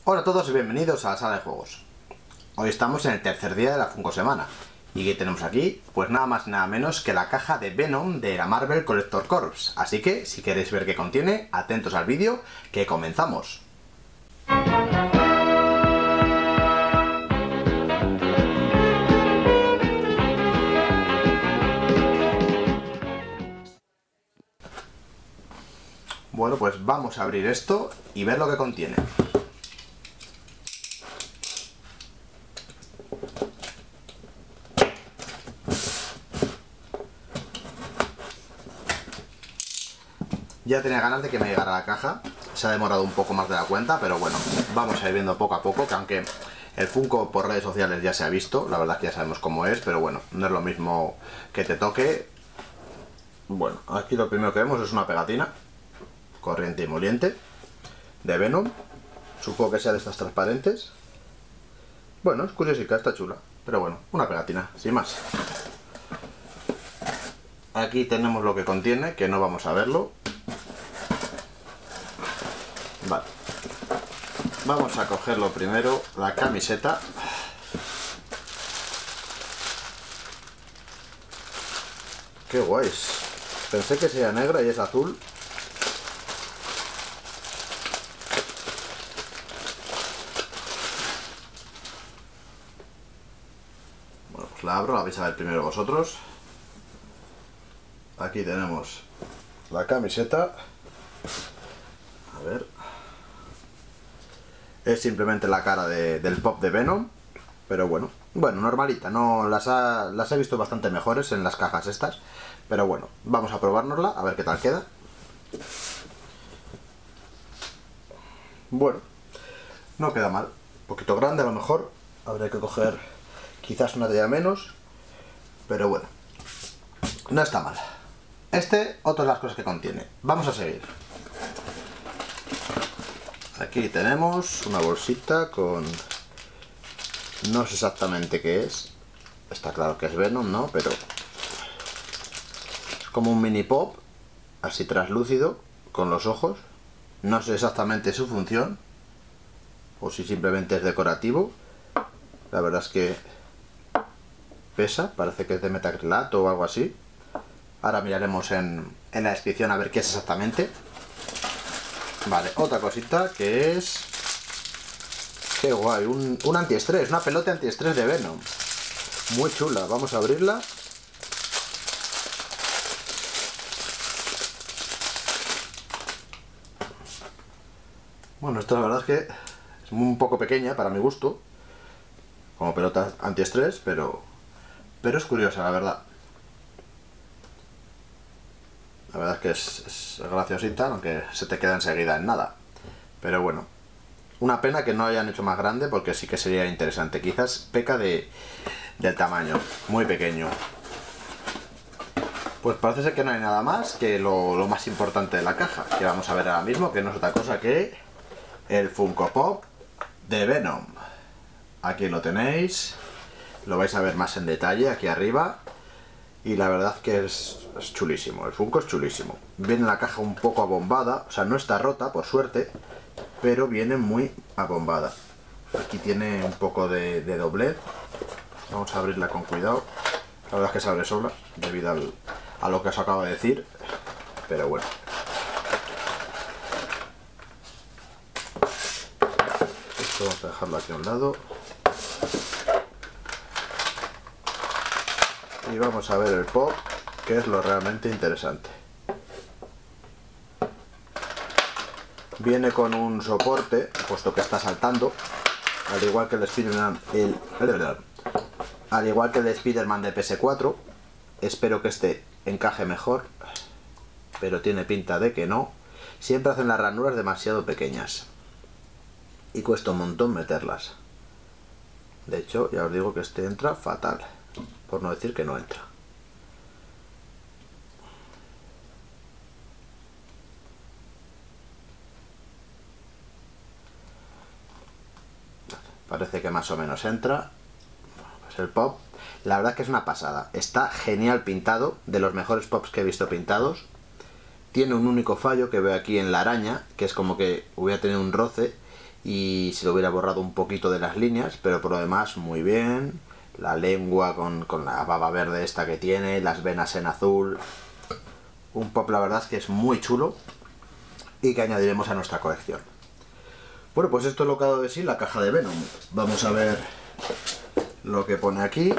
Hola a todos y bienvenidos a la sala de juegos. Hoy estamos en el tercer día de la Funko Semana. ¿Y qué tenemos aquí? Pues nada más y nada menos que la caja de Venom de la Marvel Collector Corps. Así que, si queréis ver qué contiene, atentos al vídeo, que comenzamos. Bueno, pues vamos a abrir esto y ver lo que contiene. Ya tenía ganas de que me llegara la caja, se ha demorado un poco más de la cuenta, pero bueno, vamos a ir viendo poco a poco, que aunque el Funko por redes sociales ya se ha visto, la verdad es que ya sabemos cómo es, pero bueno, no es lo mismo que te toque. Bueno, aquí lo primero que vemos es una pegatina, corriente y moliente, de Venom, supongo que sea de estas transparentes. Bueno, es curiosica, está chula, pero bueno, una pegatina, sin más. Aquí tenemos lo que contiene, que no vamos a verlo. Vale, vamos a cogerlo primero, la camiseta. Qué guays, pensé que sería negra y es azul. Bueno, pues la abro, la vais a ver primero vosotros. Aquí tenemos la camiseta. A ver, es simplemente la cara del pop de Venom, pero bueno, normalita, no las he visto bastante mejores en las cajas estas, pero bueno, vamos a probárnosla, a ver qué tal queda. Bueno, no queda mal, un poquito grande a lo mejor, habría que coger quizás una talla menos, pero bueno, no está mal. Otra de las cosas que contiene. Vamos a seguir. Aquí tenemos una bolsita con... no sé exactamente qué es. Está claro que es Venom, ¿no? Pero... es como un mini pop, así traslúcido, con los ojos. No sé exactamente su función, o si simplemente es decorativo. La verdad es que pesa, parece que es de metacrilato o algo así. Ahora miraremos en la descripción a ver qué es exactamente. Vale, otra cosita que es... qué guay, un antiestrés, una pelota antiestrés de Venom. Muy chula, vamos a abrirla. Bueno, esta la verdad es que es un poco pequeña para mi gusto, como pelota antiestrés, pero es curiosa, la verdad. La verdad es que es graciosita, aunque se te queda enseguida en nada. Pero bueno, una pena que no hayan hecho más grande, porque sí que sería interesante. Quizás peca del tamaño, muy pequeño. Pues parece ser que no hay nada más que lo más importante de la caja, que vamos a ver ahora mismo, que no es otra cosa que el Funko Pop de Venom. Aquí lo tenéis, lo vais a ver más en detalle aquí arriba. Y la verdad que es chulísimo, el Funko es chulísimo. Viene la caja un poco abombada, o sea, no está rota, por suerte, pero viene muy abombada. Aquí tiene un poco de doblez. Vamos a abrirla con cuidado. La verdad es que se abre sola, debido a lo que os acabo de decir, pero bueno. Esto vamos a dejarlo aquí a un lado. Y vamos a ver el pop, que es lo realmente interesante. Viene con un soporte, puesto que está saltando, al igual que el Spider-Man, al igual que el Spider-Man de PS4. Espero que este encaje mejor, pero tiene pinta de que no. Siempre hacen las ranuras demasiado pequeñas y cuesta un montón meterlas. De hecho, ya os digo que este entra fatal, por no decir que no entra. Parece que más o menos entra. Pues el pop, la verdad que es una pasada. Está genial pintado, de los mejores pops que he visto pintados. Tiene un único fallo que veo aquí en la araña, que es como que hubiera tenido un roce. y se le hubiera borrado un poquito de las líneas, pero por lo demás muy bien. La lengua con la baba verde esta que tiene, las venas en azul. Un pop, la verdad es que es muy chulo y que añadiremos a nuestra colección. Bueno, pues esto es lo que ha dado de sí la caja de Venom. Vamos a ver lo que pone aquí.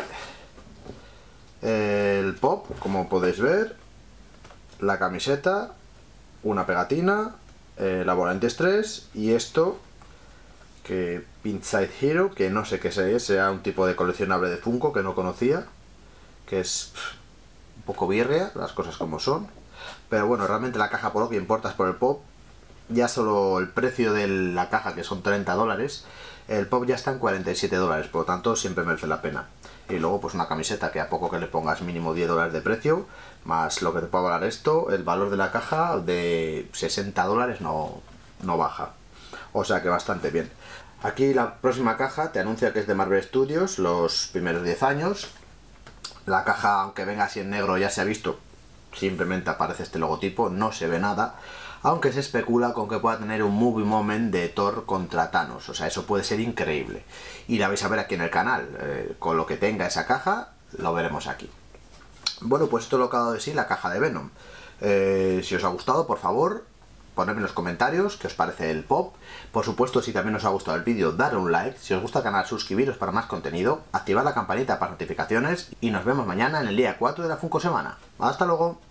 El pop, como podéis ver, la camiseta, una pegatina, la bola antiestrés y esto, que Pinside Hero, que no sé qué es, sea un tipo de coleccionable de Funko que no conocía, que es un poco birria, las cosas como son. Pero bueno, realmente la caja por lo que importa es por el pop. Ya solo el precio de la caja, que son 30 dólares, el pop ya está en 47 dólares, por lo tanto siempre merece la pena. Y luego pues una camiseta que a poco que le pongas mínimo 10 dólares de precio, más lo que te puede valer esto, el valor de la caja de 60 dólares no baja. O sea que bastante bien. Aquí la próxima caja te anuncia que es de Marvel Studios, los primeros 10 años. La caja, aunque venga así en negro, ya se ha visto, simplemente aparece este logotipo, no se ve nada. Aunque se especula con que pueda tener un movie moment de Thor contra Thanos, o sea, eso puede ser increíble. Y la vais a ver aquí en el canal, con lo que tenga esa caja, lo veremos aquí. Bueno, pues esto es lo que ha dado de sí la caja de Venom. Si os ha gustado, por favor, ponedme en los comentarios qué os parece el pop. Por supuesto, si también os ha gustado el vídeo, darle un like. Si os gusta el canal, suscribiros para más contenido, activad la campanita para notificaciones y nos vemos mañana en el día 4 de la Funko Semana. ¡Hasta luego!